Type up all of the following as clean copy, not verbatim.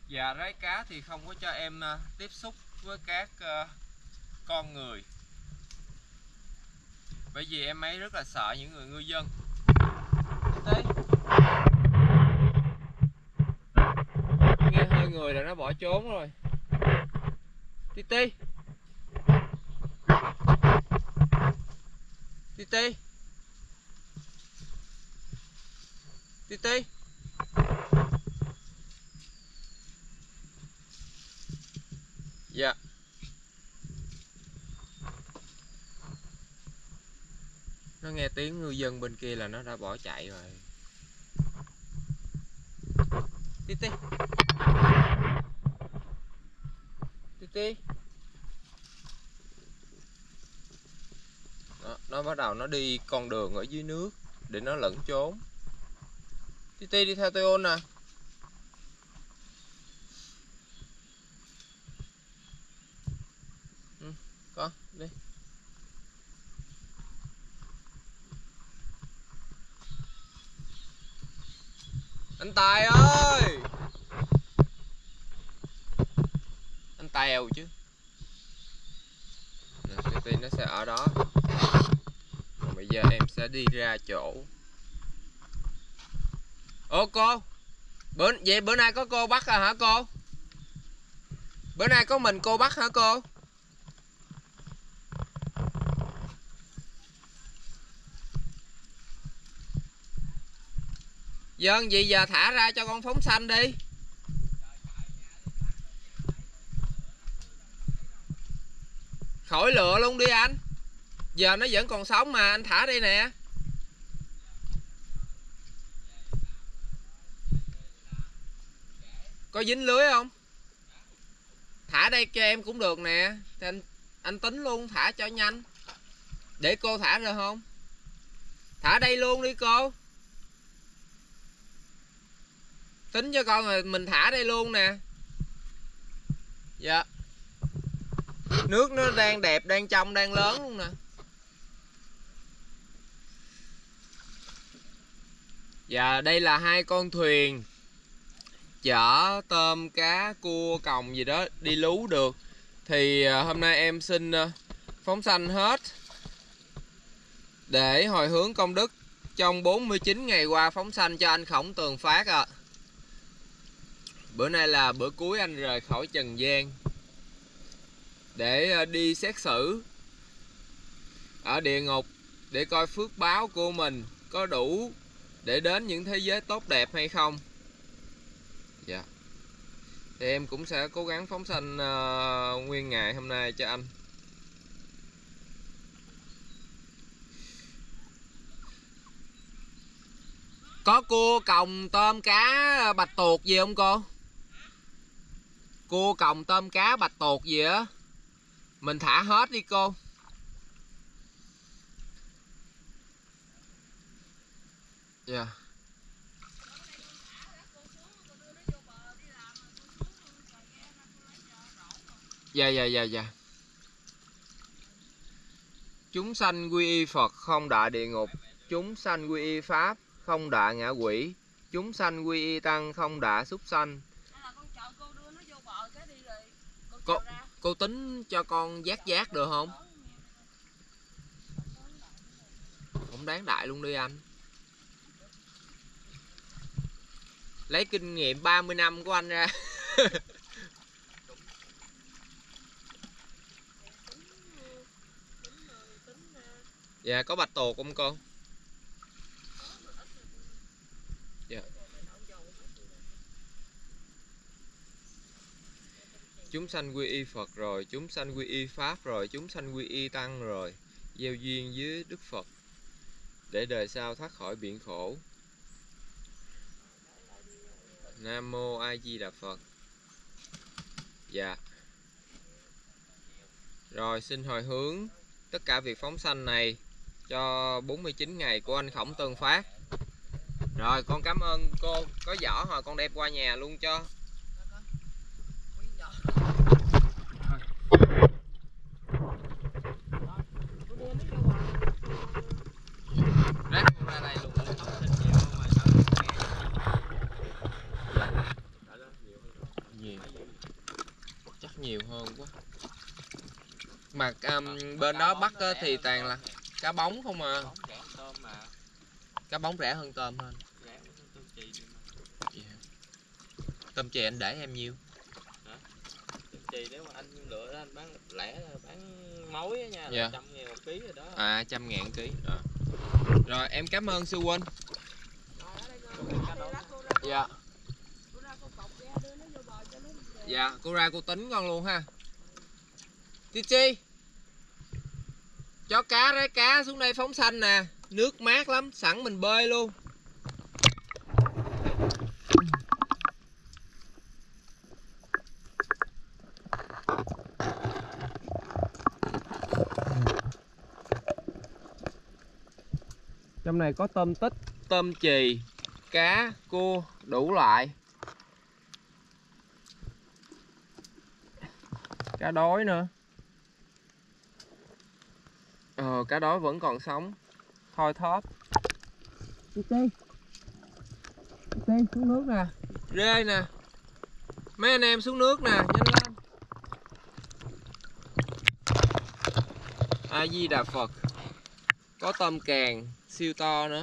Và rái cá thì không có cho em tiếp xúc với các con người, bởi vì em ấy rất là sợ những người ngư dân. Tí nghe hơi người là nó bỏ trốn rồi. Tí tí tí tí tí tí. Dạ. Nó nghe tiếng ngư dân bên kia là nó đã bỏ chạy rồi. Tí tí tí tí. Nó bắt đầu nó đi con đường ở dưới nước để nó lẫn trốn. Tí tí đi theo tôi ôn nè. Con đi. Anh Tài ơi, anh Tèo chứ. Tí nó sẽ ở đó. Còn bây giờ em sẽ đi ra chỗ. Ô cô, vậy bữa nay có cô bắt à hả cô? Bữa nay có mình cô bắt hả cô? Vâng, vậy giờ thả ra cho con phóng sanh đi. Khỏi lựa luôn đi anh. Giờ nó vẫn còn sống mà, anh thả đây nè. Có dính lưới không? Thả đây cho em cũng được nè. Thì anh tính luôn, thả cho nhanh. Để cô thả rồi không? Thả đây luôn đi cô. Tính cho con rồi mình thả đây luôn nè. Dạ. Nước nó đang đẹp, đang trong, đang lớn luôn nè. Dạ, đây là 2 con thuyền chở tôm, cá, cua, còng gì đó đi lú được. Thì hôm nay em xin phóng sanh hết để hồi hướng công đức trong 49 ngày qua phóng sanh cho anh Khổng Tường Phát ạ. Bữa nay là bữa cuối anh rời khỏi trần gian để đi xét xử ở địa ngục, để coi phước báo của mình có đủ để đến những thế giới tốt đẹp hay không. Dạ. Thì em cũng sẽ cố gắng phóng sanh nguyên ngày hôm nay cho anh. Có cua, còng, tôm, cá, bạch tuộc gì không cô? Cua, còng, tôm, cá, bạch tuộc gì á, mình thả hết đi cô. Dạ. Dạ. Chúng sanh quy y Phật không đọa địa ngục, chúng sanh quy y Pháp không đọa ngạ quỷ, chúng sanh quy y Tăng không đọa súc sanh. Cô tính cho con giác được không? Không đáng đại luôn đi anh. Lấy kinh nghiệm 30 năm của anh ra. Dạ, có bạch tuộc không cô? Dạ. Chúng sanh quy y Phật rồi, chúng sanh quy y Pháp rồi, chúng sanh quy y Tăng rồi, gieo duyên với Đức Phật để đời sau thoát khỏi biển khổ. Nam Mô A Di Đà Phật. Dạ. Rồi xin hồi hướng tất cả việc phóng sanh này cho 49 ngày của anh Khổng Tường Phát. Rồi con cảm ơn cô. Có giỏ hồi con đem qua nhà luôn cho. Rác con ra đây luôn. Nhiều nhiều hơn quá. Mà bên đó bắt thì toàn là cá bóng không à. Cá bóng rẻ hơn tôm hơn. Tôm chì anh để em nhiêu? Hả? Tôm chì nếu mà anh lựa đó anh bán lẻ bán mối á nha là 100.000 một ký rồi đó. À 100.000 ký. Rồi em cảm ơn sư huynh. Dạ. Dạ, cô ra cô tính con luôn ha. Chi Chi. Cho cá rái cá xuống đây phóng sanh nè, nước mát lắm, sẵn mình bơi luôn. Trong này có tôm tích, tôm chì, cá, cua, đủ loại. Cá đối nữa. Cá đối vẫn còn sống. Thôi thóp. Ti xuống nước nè. Rê nè. Mấy anh em xuống nước nè, nhanh lên. A Di Đà Phật. Có tôm càng siêu to nữa.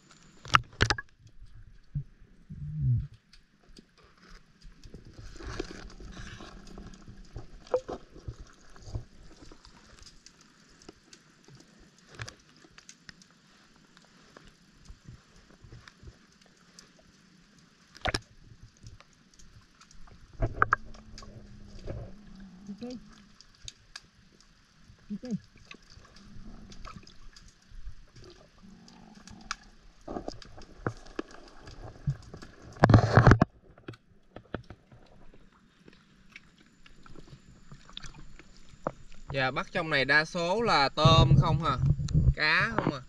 Dạ, bắt trong này đa số là tôm không à, cá không à.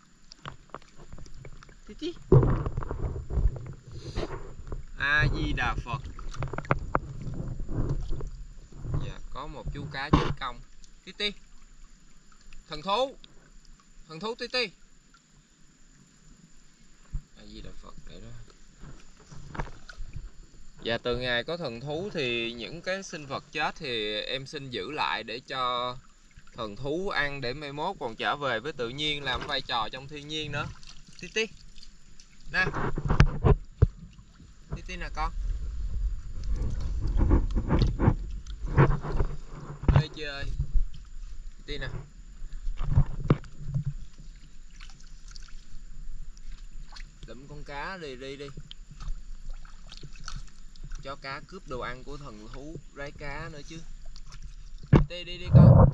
A Di Đà Phật. Dạ, có một chú cá chết công. Tí thần thú tí. A Di Đà Phật để đó. Dạ, từ ngày có thần thú thì những cái sinh vật chết thì em xin giữ lại để cho thần thú ăn, để mai mốt còn trở về với tự nhiên, làm vai trò trong thiên nhiên nữa. Tí nè. Tí nè con. Chơi tí nè. Lụm con cá đi. Cho cá cướp đồ ăn của thần thú rái cá nữa chứ. Đi con.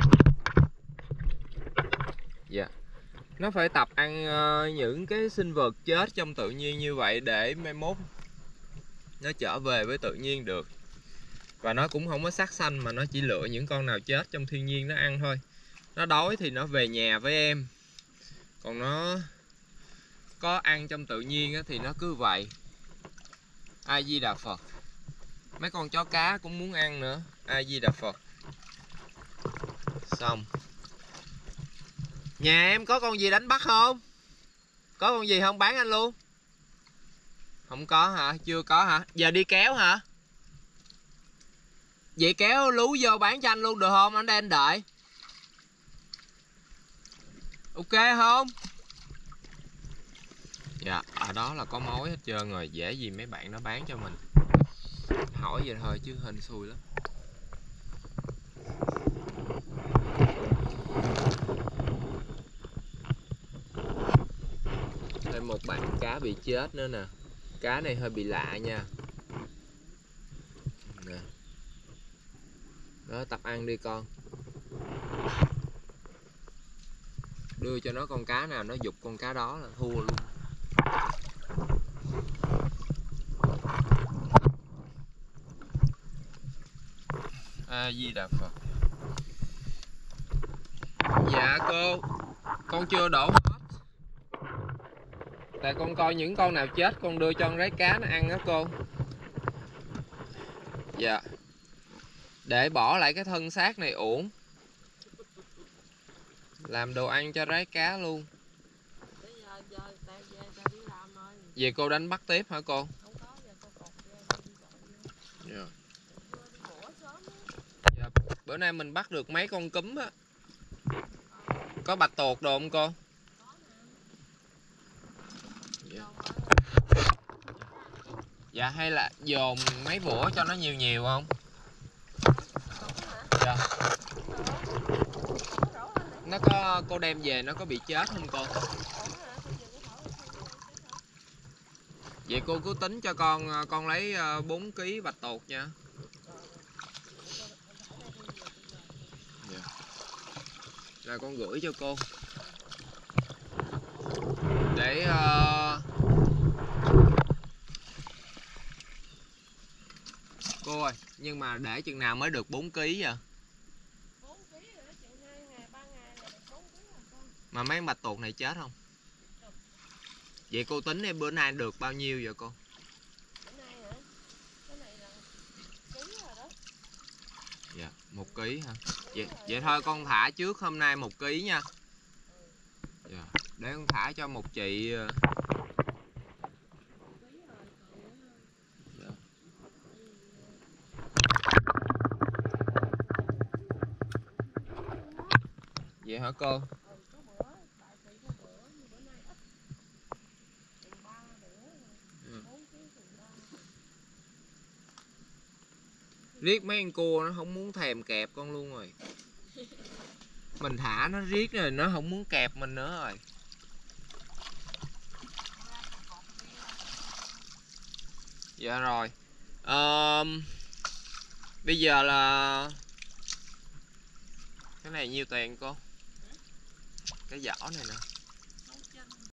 Dạ. Nó phải tập ăn những cái sinh vật chết trong tự nhiên như vậy để mai mốt nó trở về với tự nhiên được. Và nó cũng không có sát sanh mà nó chỉ lựa những con nào chết trong thiên nhiên nó ăn thôi. Nó đói thì nó về nhà với em. Còn nó có ăn trong tự nhiên thì nó cứ vậy. A Di Đà Phật. Mấy con chó cá cũng muốn ăn nữa. A Di Đà Phật. Xong. Nhà em có con gì đánh bắt không? Có con gì không bán anh luôn? Không có hả? Chưa có hả? Giờ đi kéo hả? Vậy kéo lú vô bán cho anh luôn được không? Anh đang đợi. Ok không? Dạ, ở đó là có mối hết trơn rồi. Dễ gì mấy bạn nó bán cho mình. Hỏi vậy thôi chứ hên xui lắm. Thêm một bạn cá bị chết nữa nè. Cá này hơi bị lạ nha. Nè. Đó, tập ăn đi con. Đưa cho nó con cá nào nó giục con cá đó là thua luôn. A Di Đà Phật. Dạ cô, con chưa đổ hết. Tại con coi những con nào chết con đưa cho con rái cá nó ăn đó cô. Dạ. Để bỏ lại cái thân xác này uổng. Làm đồ ăn cho rái cá luôn. Về cô đánh bắt tiếp hả cô? Dạ. Bữa nay mình bắt được mấy con cúm á. Có bạch tuộc đồ không cô? Dạ hay là dồn mấy bữa cho nó nhiều nhiều không? Dạ. Nó có, cô đem về nó có bị chết không cô? Vậy cô cứ tính cho con lấy 4 kg bạch tuộc nha. Dạ. Rồi con gửi cho cô. Để cô ơi, nhưng mà để chừng nào mới được 4 kg vậy? 4 kg rồi đó, chừng 2 ngày 3 ngày là được 4 kg rồi con. Mà mấy bạch tuộc này chết không? Vậy cô tính em bữa nay được bao nhiêu vậy cô? Bữa nay hả? Cái này là ký rồi đó. Dạ, 1 kg hả? Vậy thôi con thả trước hôm nay 1 kg nha. Dạ, để con thả cho một chị. Dạ. Vậy hả cô? Có bữa, tại vì có bữa nhưng bữa nay ít. Chừng 3 bữa rồi. 4 kg chừng 3. Riết mấy con cua nó không muốn thèm kẹp con luôn rồi. Mình thả nó riết rồi nó không muốn kẹp mình nữa rồi. Dạ rồi. Bây giờ là cái này nhiêu tiền cô? Cái giỏ này nè.